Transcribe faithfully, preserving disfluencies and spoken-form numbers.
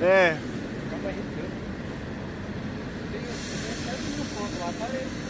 É. Acaba arriscando. Tem, tem sete mil pontos lá, tá aí.